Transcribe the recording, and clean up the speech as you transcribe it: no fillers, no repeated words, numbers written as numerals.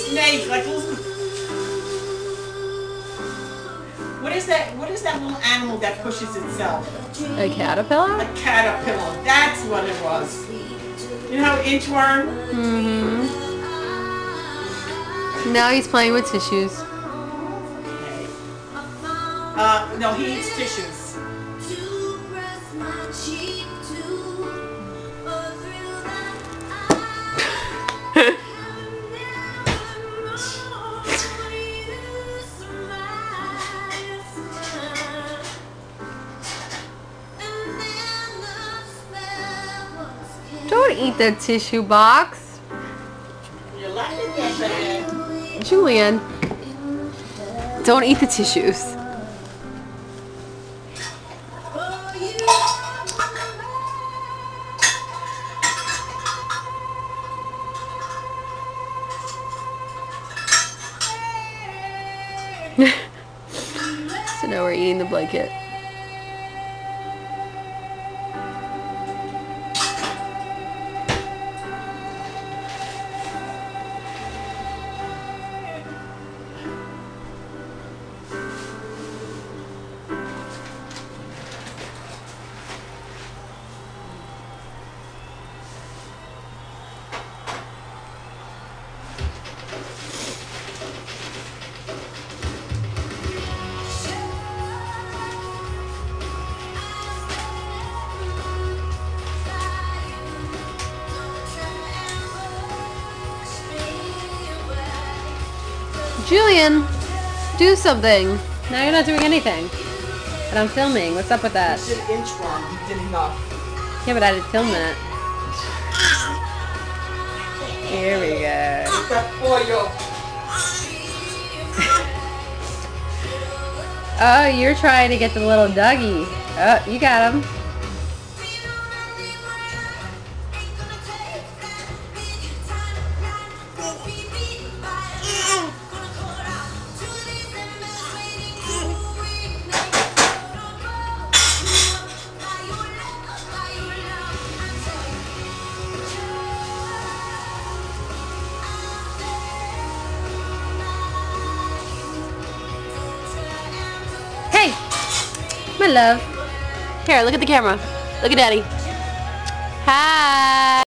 snake, like little. What is that? What is that little animal that pushes itself? A caterpillar? A caterpillar. That's what it was. You know how inchworm? Mm-hmm. Now he's playing with tissues. Okay. No, he eats tissues. Don't eat the tissue box. You're laughing at that. Julian, don't eat the tissues. So now we're eating the blanket. Julian, do something. Now you're not doing anything. And I'm filming. What's up with that? You did inchworm. You did enough. Yeah, but I didn't film that. Here we go. Oh, you're trying to get the little doggy. Oh, you got him. Hey, my love. Here, look at the camera. Look at Daddy. Hi.